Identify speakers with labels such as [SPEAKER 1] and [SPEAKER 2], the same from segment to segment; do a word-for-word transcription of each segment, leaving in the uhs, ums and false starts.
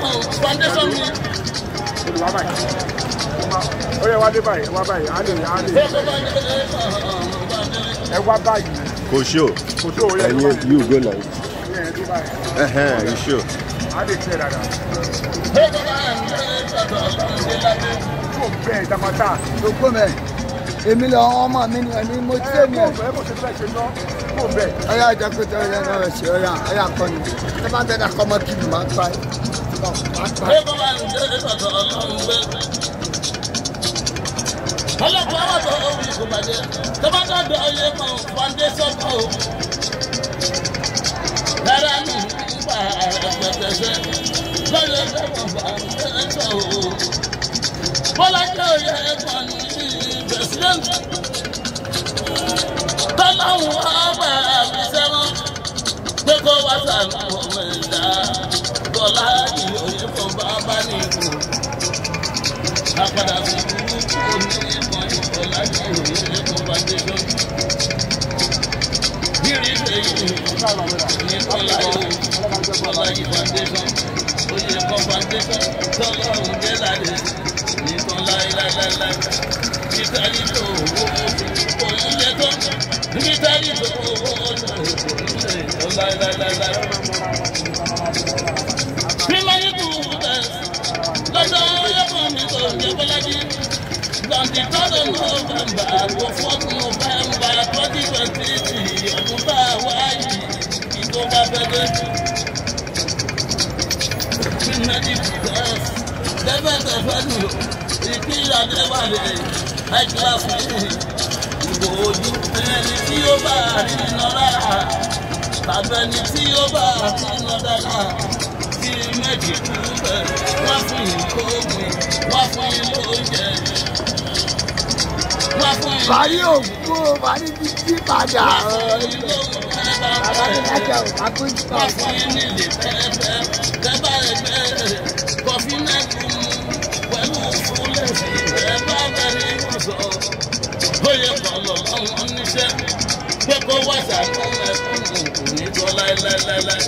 [SPEAKER 1] foundation mi.
[SPEAKER 2] Wá báyìí. Ó yẹ wá dé báyìí, wá báyìí, á lè á lè. Ẹ wá báyìí.
[SPEAKER 3] For sure.
[SPEAKER 2] For sure, ó yẹ
[SPEAKER 3] And
[SPEAKER 2] wá.
[SPEAKER 3] you go now.
[SPEAKER 2] Ẹ dé báyìí.
[SPEAKER 3] Uh-huh, you sure?
[SPEAKER 2] Á lè tẹ̀ dáadáa. Tó bẹ́ẹ̀ ìdàmọ́ta.
[SPEAKER 4] Tó kó mẹ́. Èmi lọ ọmọ mi ni ẹni mo tí èmi ẹ̀.
[SPEAKER 2] Ẹ kò ṣe fẹ́ ṣe náà. Tó bẹ́ẹ̀.
[SPEAKER 4] Ọyá ìjọ pé tó yẹ náà ṣe ọyá ọyá kọ́ni. Ṣé bá bẹ́ẹ̀ dà kọ́ ọmọ kìlì máa ń pa ẹ́? Máa ń pa ẹ́.
[SPEAKER 1] Ọlọ́pàá wà tó orí ìkọ̀bàjẹ́, tó bá dọ̀dọ̀ ọyẹ kan foundation kan o. Lára mi nípa àrẹ̀pẹ̀tẹ̀sẹ̀ lọ́yọ̀ lẹ́wọ̀n foundation o. Bọ́lá jẹ́ oyè kan ní pẹ̀sidẹ́ntì. Tọ́láhùn ọgbà àbísẹ́wọ̀n pé kó wá sànù ọmọ ẹ̀dá. Bọ́lá yìí oyè kan bá bá ní ìlú. Àpàdà sí burúkú òní ìmọ̀ ìfọ̀lájì òye lẹ́kọ̀ọ́ foundation. Bírí lẹ́yìn ìfọ̀lájì ìfọ̀lájì foundation. Oyè kan foundation tọ́lọ́run dé láde nìkan láéláéláé. Nítorí tó owó kò ní lé tó. Nítorí tó owó kò ní lé tó láéláéláé. Primary school test lọ́jọ́ ẹ̀kọ́ mi tó ń jẹ́ Bọ́lájí. On the third of November to fourth November twenty twenty three ọdún bá wáyé ìtò bá bẹ̀rẹ̀. Medical test lẹ́bẹ̀tẹ̀ fẹ́nu ìpínlẹ̀ Adéwálé high class ní ìbò ojú ẹni tí ó bá rí iná rárá tàbí ẹni tí ó bá rí iná dára kí méjì kú bẹ̀ wá fún ìkógun wá fún ilé oúnjẹ.
[SPEAKER 4] Bàrí òkú bàrí bíbí padà. Bàbá mi dájọ́ àkójọ.
[SPEAKER 1] Wọ́n fún yín ní ilé pẹ́ẹ́pẹ́ tẹ́bá ẹgbẹ́ kọfí mẹ́kù pẹ̀lú fúlẹ̀sì tẹ́bá bẹ̀rẹ̀ ìwọ̀sọ̀. Bóyá kọ̀ọ̀lọ̀ lọ́wọ́ níṣẹ́ pé kó wá sàánú ẹ̀kúnnù kò ní tọ́ láéláéláé.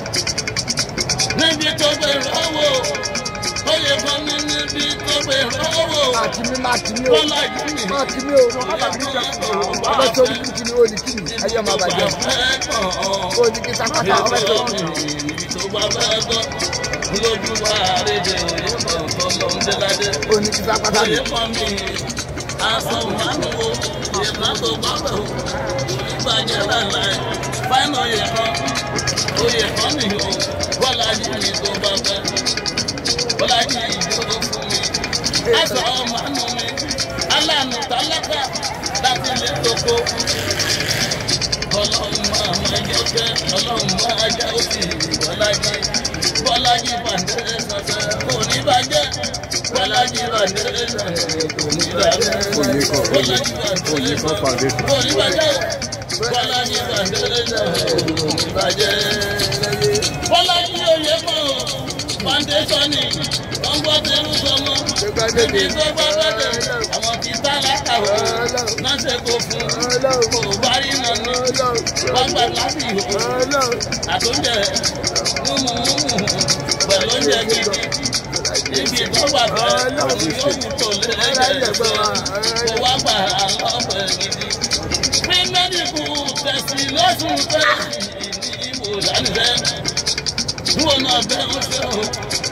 [SPEAKER 1] Níbi tó gbé rọ́wọ́. Oyè kan ní níbi tó gbé rọ́wọ́.
[SPEAKER 4] Máàkì mi máàkì mi o. Máàkì mi o. Ọbẹ̀ tó ní kìkì ni ó ní kìkì. Ayé ọmọ àbàjẹ́. Ó ní kí sápátá ọbẹ̀ tó ní.
[SPEAKER 1] Tó bá bẹ́ẹ̀ gbọ́, lójú wa àrèdè òye kan tó lọ ń dé ládé.
[SPEAKER 4] Ó ní kí sápátá mi.
[SPEAKER 1] Oyè kan mi, aṣọ ìmánu wo, oyè kan tó bá bẹ̀ o. Onígbàjẹ́ láìláì, fáìnà oyè kan, oyè kan mi o. Bọ́lájí mi tó bá bẹ̀. Bọ́lájí ìjọba fún mi. Aṣọ ìmánu mi, aláàánú tálákà láti lè tókó. Ọlọ́run máa máa jẹ́ kẹ́, ọlọ́run máa jẹ́ òsì Bọ́lájí. Bọ́lájí bàndẹ́rẹ́ sọ̀tẹ̀ kò ní bàjẹ́. Bọ́lájí bàndẹ́rẹ́ sọ̀tẹ̀ kò ní bàjẹ́. Bọ́lájí bàndẹ́rẹ́ sọ̀tẹ̀ kò ní bàjẹ́. Bọ́lájí bàndẹ́rẹ́ sọ̀tẹ̀ kò ní bàjẹ́. Bọ́lájí oyè kan foundation ni wọ́n gbọ́ tẹ́lú sọmọ. Níbi tó bá bẹ̀rẹ̀ àwọn kì í tá látàwọ̀ náà ṣe kó fún kò bá rí náà ní wọ́n gbà láti ìhò àtúnjẹ múmu múmu pẹ̀lú oúnjẹ gidi. Níbi tó bá bẹ̀rẹ̀ àwọn yóò wù tó lẹ́yìn kó wá gbà lọ́pẹ̀ gidi. Bí mẹ́díkù tẹ̀sí lọ́sùn tẹ̀sí ní ìwò dánilẹ́. Níwọ̀n náà bẹ́ẹ̀ ń ṣe o.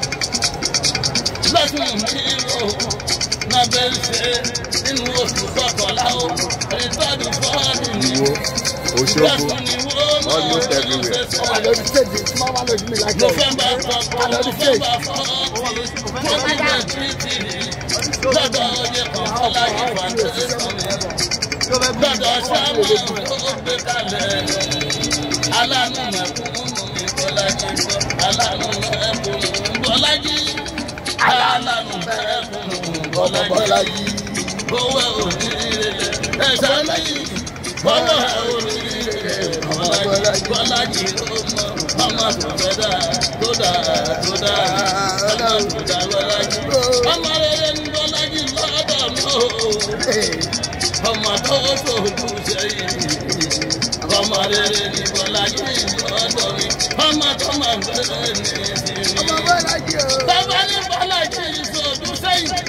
[SPEAKER 1] Lọ́sùn mi o. Náà bẹ́ẹ̀ ń ṣe nínú oṣù kọkànlá o. Ìtọ́jú fọ́ọ̀dù ni o. Lọ́sùn ni wọ́n máa ń ṣe sọ.
[SPEAKER 4] Àlọ́dún stage tí wọ́n wá lójú mi lájọ́.
[SPEAKER 1] November kọ̀ọ̀kan November fọ́ọ̀tì. Twenty twenty three. Lọ́dọ̀ oyè kan Bọ́lájí foundation ni. Lọ́dọ̀ sáwọn ó gbé kalẹ̀. Aláàánú mẹ̀kúnnù ni Bọ́lájí sọ. Aláàánú mẹ̀kúnnù Bọ́lájí. Aláàánú mẹ̀kúnnù Bọ́lájí. Owó oníire ẹ̀sán lẹ́yìn. Owó oníire Bọ́lájí. Bọ́lájí ló mọ ọmọ tó fẹ́ dá tó dá tó dá ọmọ tó dá Bọ́lájí. Ọmọ rere ni Bọ́lájí lọ́dọ̀ náà. Ọmọ tó fojú sẹ́yìn. Ọmọ rere ni Bọ́lájí lọ́dọ̀ mi. Ọmọ tó máa ń bẹ̀rẹ̀ ní ìsinmi.
[SPEAKER 4] Ọmọ Bọ́lájí o.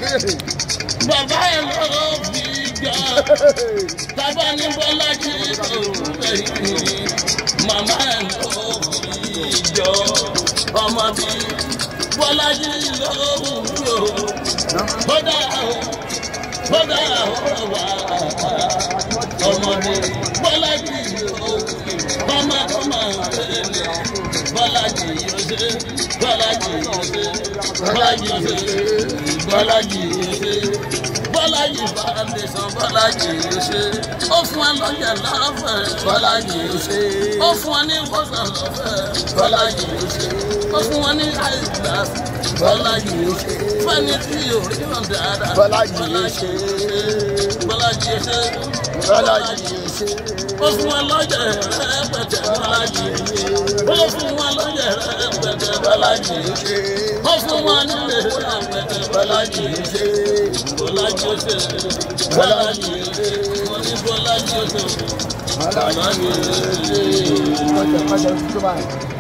[SPEAKER 1] bàbá ẹ̀ lọ́wọ́ fi gbà. Tábà ní Bọ́lájí tó lẹ́yìn. Màmá ẹ̀ lọ́wọ́ fi jọ. Ọmọ bí Bọ́lájí lọ́wọ́ yó. Bọ́dà bọ́dà wà. Ọmọdé Bọ́lájí yóò. Ọmọ ọmọ ẹ̀lẹ́. Bọ́lájí yóò ṣe. Bọ́lájí yóò ṣe. Bọ́lájí yóò ṣe. Bọ́lájí yóò ṣe. Bọ́lájí foundation Bọ́lájí yóò ṣe. Ó fún wa lọ́jà lọ́fẹ̀ẹ́ Bọ́lájí yóò ṣe. Ó fún wa ní wọ́sàn lọ́fẹ̀ẹ́ Bọ́lájí yóò ṣe. Ó fún wa ní high class Bọ́lájí yóò ṣe. Fẹ́ni tí yóò rí hàn dáadáa
[SPEAKER 4] Bọ́lájí yóò ṣe.
[SPEAKER 1] Bọ́lájí yóò ṣe.
[SPEAKER 4] Bọ́lájí yóò ṣe.
[SPEAKER 1] Ó fún wa lọ́jà rẹpẹtẹ Bọ́lájí yóò ṣe. Ó fún wa lọ́jà rẹpẹtẹ Bọ́lájí yóò ṣe. Ó fún wa nílé rẹpẹtẹ Bọ́lájí yóò ṣe. Bọ́lájí yóò ṣe. Bọ́lájí yóò ṣe. Wọ́n ní Bọ́lájí yóò ṣe.
[SPEAKER 4] Bọ́lájí yóò ṣe.